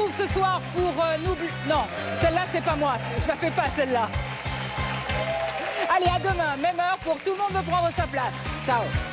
retrouve ce soir pour Non, celle-là, c'est pas moi. Je la fais pas, celle-là. Allez, à demain, même heure pour Tout le monde veut prendre sa place. Ciao.